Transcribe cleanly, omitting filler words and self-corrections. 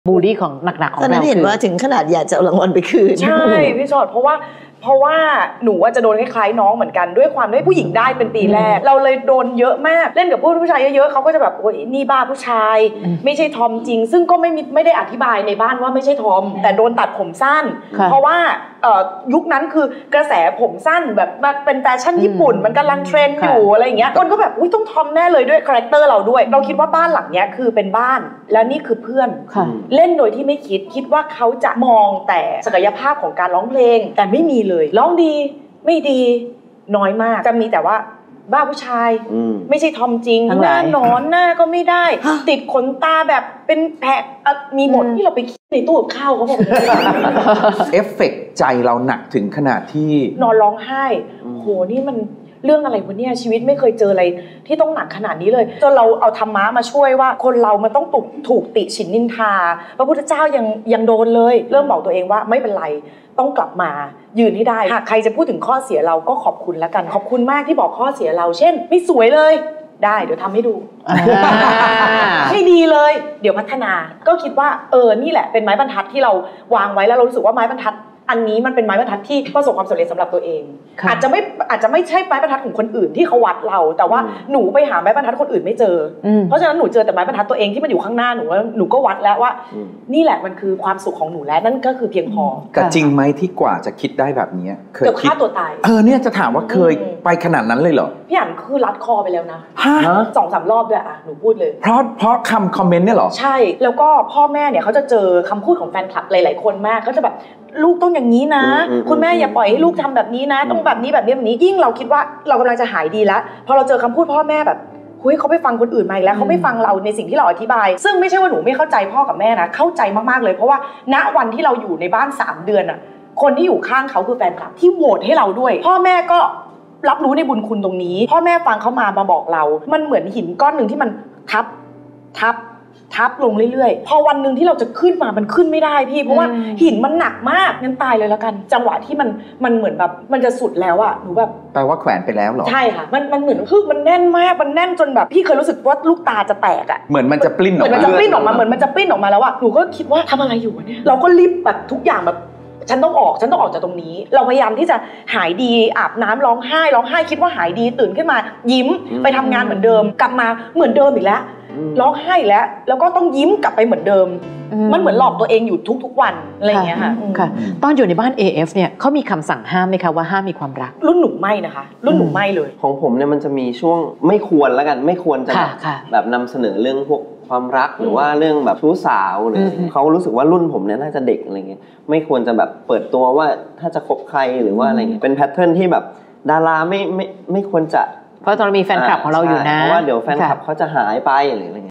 บูลลี่ของหนักๆของเราตอนนั้นเห็นว่าถึงขนาดอยากจะเอารางวัลไปคืนใช่พี่ชอดเพราะว่าหนูจะโดนคล้ายๆน้องเหมือนกันด้วยความที่ผู้หญิงได้เป็นปีแรกเราเลยโดนเยอะมากเล่นกับผู้ชายเยอะๆเขาก็จะแบบโอ้ยนี่บ้าผู้ชายไม่ใช่ทอมจริงซึ่งก็ไม่ได้อธิบายในบ้านว่าไม่ใช่ทอมแต่โดนตัดผมสั้นเพราะว่ายุคนั้นคือกระแสผมสั้นแบบเป็นแฟชั่นญี่ปุ่นมันกำลังเทรนด์อยู่อะไรอย่างเงี้ยคนก็แบบอุ้ยต้องทอมแน่เลยด้วยคาแรคเตอร์เราด้วยเราคิดว่าบ้านหลังเนี้ยคือเป็นบ้านแล้วนี่คือเพื่อนเล่นโดยที่ไม่คิดว่าเขาจะมองแต่ศักยภาพของการร้องเพลงแต่ไม่มีเลยร้องดีไม่ดีน้อยมากจะมีแต่ว่าบ้าผู้ชายไม่ใช่ทอมจริงหน้าหนอนหน้าก็ไม่ได้ติดขนตาแบบเป็นแผลมีหมดที่เราไปคิดในตู้กับข้าวเขาบอกเอฟเฟกต์ใจเราหนักถึงขนาดที่นอนร้องไห้โหนี่มันเรื่องอะไรวะเนี่ยชีวิตไม่เคยเจออะไรที่ต้องหนักขนาดนี้เลยจนเราเอาธรรมะมาช่วยว่าคนเรามันต้องถูกติฉินนินทาพระพุทธเจ้ายังโดนเลยเริ่มบอกตัวเองว่าไม่เป็นไรต้องกลับมายืนให้ได้หากใครจะพูดถึงข้อเสียเราก็ขอบคุณแล้วกันขอบคุณมากที่บอกข้อเสียเราเช่นไม่สวยเลยได้เดี๋ยวทำให้ดูไม่ดีเลยเดี๋ยวพัฒนาก็คิดว่านี่แหละเป็นไม้บรรทัดที่เราวางไว้แล้วเรารู้สึกว่าไม้บรรทัดอันนี้มันเป็นไม้บรรทัดที่ประสบความสำเร็จสำหรับตัวเองอาจจะไม่ใช่ไม้บรรทัดของคนอื่นที่เขาวัดเราแต่ว่าหนูไปหาไม้บรรทัดคนอื่นไม่เจอเพราะฉะนั้นหนูเจอแต่ไม้บรรทัดตัวเองที่มันอยู่ข้างหน้าหนูก็วัดแล้วว่านี่แหละมันคือความสุขของหนูแล้วนั่นก็คือเพียงพอแต่จริงไหมที่กว่าจะคิดได้แบบนี้เคยคิดฆ่าตัวตายเนี่ยจะถามว่าเคยไปขนาดนั้นเลยเหรอพี่อั๋นคือรัดคอไปแล้วนะ2-3 รอบด้วยหนูพูดเลยเพราะคอมเมนต์เนี่ยเหรอใช่แล้วก็พ่อแม่เนี่ยเขาจะเจอคำพูดของแฟนคลับหลายๆคนมากเขาจะแบบลูกต้องอย่างนี้นะคุณแม่อย่าปล่อยให้ลูกทำแบบนี้นะต้องแบบนี้ยิ่งเราคิดว่าเรากำลังจะหายดีแล้วพอเราเจอคำพูดพ่อแม่แบบเฮ้ยเขาไปฟังคนอื่นมาอีกแล้วเขาไม่ฟังเราในสิ่งที่เราอธิบายซึ่งไม่ใช่ว่าหนูไม่เข้าใจพ่อกับแม่นะเข้าใจมากๆเลยเพราะว่าณวันที่เราอยู่ในบ้าน3 เดือนอ่ะคนที่อยู่ข้างเขาคือแฟนคลับที่โหวตให้เราด้วยพ่อแม่ก็รับรู้ในบุญคุณตรงนี้พ่อแม่ฟังเขามาบอกเรามันเหมือนหินก้อนนึงที่มันทับลงเรื่อยๆพอวันนึงที่เราจะขึ้นมามันขึ้นไม่ได้พี่เพราะว่าหินมันหนักมากงั้นตายเลยแล้วกันจังหวะที่มันเหมือนแบบมันจะสุดแล้วอะหนูแบบแปลว่าแขวนไปแล้วเหรอใช่ค่ะมันเหมือนคือมันแน่นมากมันแน่นจนแบบพี่เคยรู้สึกว่าลูกตาจะแตกอะเหมือนมันจะปลิ้นออกมาเหมือนมันจะปลิ้นออกมาแล้วอะหนูก็คิดว่าทำอะไรอยู่เนี่ยเราก็รีบแบบทุกอย่างแบบฉันต้องออกจากตรงนี้เราพยายามที่จะหายดีอาบน้ำร้องไห้คิดว่าหายดีตื่นขึ้นมายิ้มไปทำงานเหมือนเดิมกลับมาเหมือนเดิมอีกแล้วร้องไห้แล้วก็ต้องยิ้มกลับไปเหมือนเดิมมันเหมือนหลอกตัวเองอยู่ทุกวันอะไรอย่างเงี้ยค่ะตอนอยู่ในบ้าน AF เนี่ยเขามีคำสั่งห้ามไหมคะว่าห้ามมีความรักรุ่นหนูไม่นะคะรุ่นหนูไม่เลยของผมเนี่ยมันจะมีช่วงไม่ควรแล้วกันไม่ควรจะแบบนำเสนอเรื่องพวกความรักหรือว่าเรื่องแบบชู้สาวหรือเขารู้สึกว่ารุ่นผมเนี่ยน่าจะเด็กอะไรเงี้ยไม่ควรจะแบบเปิดตัวว่าถ้าจะคบใครหรือว่าอะไรเงี้ยเป็นแพทเทิร์นที่แบบดาราไม่ควรจะเพราะตอนมีแฟนคลับของเราอยู่นะเพราะว่าเดี๋ยวแฟนคลับเขาจะหายไปหรืออะไรเงี้ย